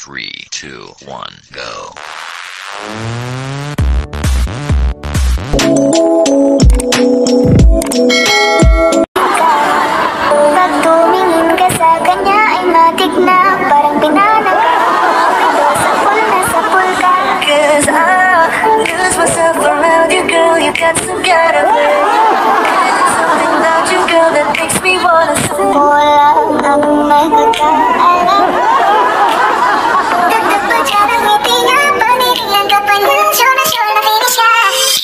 3, 2, 1, go. Pag tumingin ka sa kanya ay matik na parang pinanag ito sa pool ka. 'Cause I lose myself around you, girl. You got some kind of way. There's something about you, girl, that makes me wanna Walang ang nagkakaalam. Dagdag pa dyan ang ngiti niya. Panigyan ka pa niya. Sure na finish ka.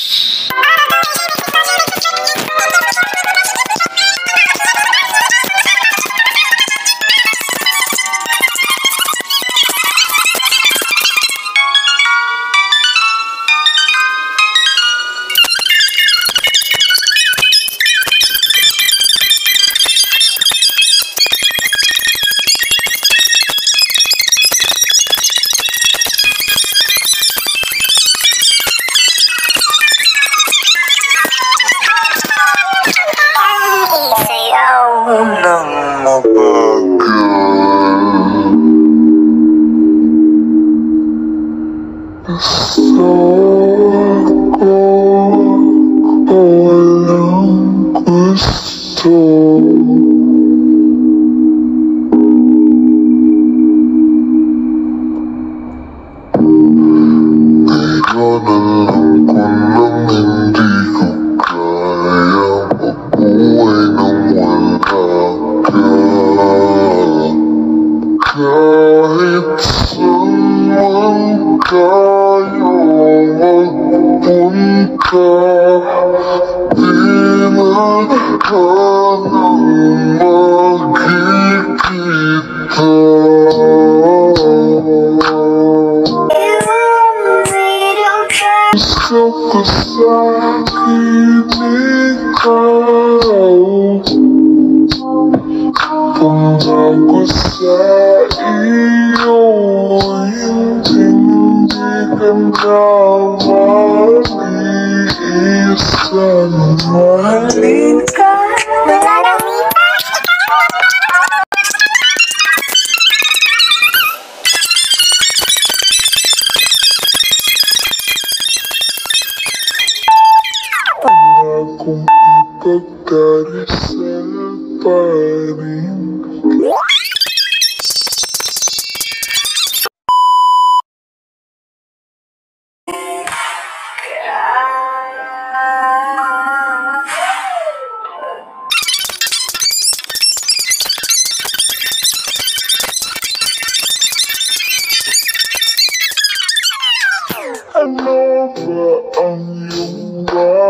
Ano ba ang iyong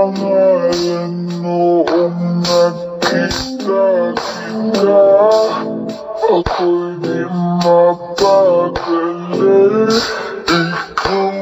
pangalan noong nagkita kita? Ako'y di mapagali, ikaw